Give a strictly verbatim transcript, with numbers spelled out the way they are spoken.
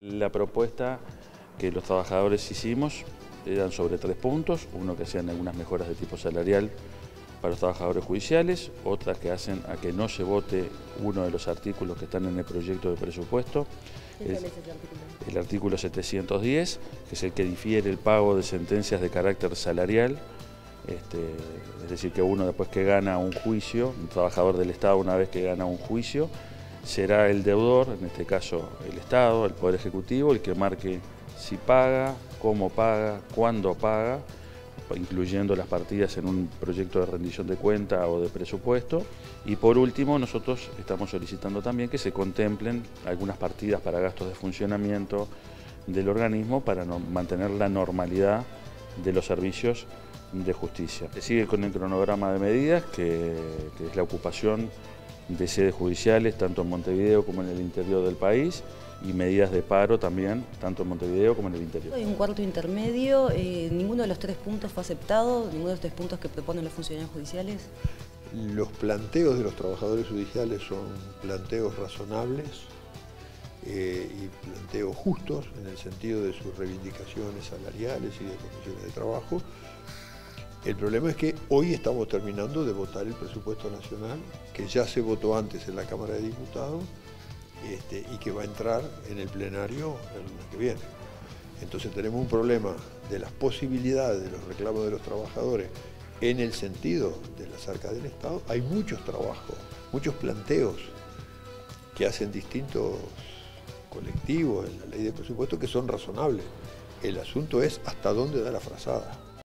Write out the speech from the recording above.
La propuesta que los trabajadores hicimos eran sobre tres puntos, uno que hacían algunas mejoras de tipo salarial para los trabajadores judiciales, otras que hacen a que no se vote uno de los artículos que están en el proyecto de presupuesto, ¿Qué es es ese artículo? el artículo setecientos diez, que es el que difiere el pago de sentencias de carácter salarial, este, es decir, que uno después que gana un juicio, un trabajador del Estado una vez que gana un juicio, será el deudor, en este caso el Estado, el Poder Ejecutivo, el que marque si paga, cómo paga, cuándo paga, incluyendo las partidas en un proyecto de rendición de cuenta o de presupuesto. Y por último, nosotros estamos solicitando también que se contemplen algunas partidas para gastos de funcionamiento del organismo para no, mantener la normalidad de los servicios de justicia. Se sigue con el cronograma de medidas, que, que es la ocupación de sedes judiciales, tanto en Montevideo como en el interior del país, y medidas de paro también, tanto en Montevideo como en el interior. Hay un cuarto intermedio, eh, ninguno de los tres puntos fue aceptado, ninguno de los tres puntos que proponen los funcionarios judiciales. Los planteos de los trabajadores judiciales son planteos razonables eh, y planteos justos en el sentido de sus reivindicaciones salariales y de condiciones de trabajo. El problema es que hoy estamos terminando de votar el presupuesto nacional, que ya se votó antes en la Cámara de Diputados este, y que va a entrar en el plenario el lunes que viene. Entonces tenemos un problema de las posibilidades de los reclamos de los trabajadores en el sentido de las arcas del Estado. Hay muchos trabajos, muchos planteos que hacen distintos colectivos en la ley de presupuesto que son razonables. El asunto es hasta dónde da la frazada.